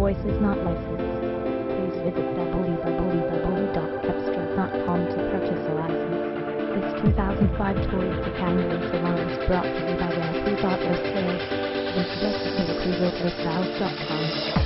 voice is not licensed. Please visit www.cepstral.com to purchase a license. This 2005 Toyota Camry Savana is brought to you by the Pre-Auto Sales. Visit us at cruiseautostyles.com.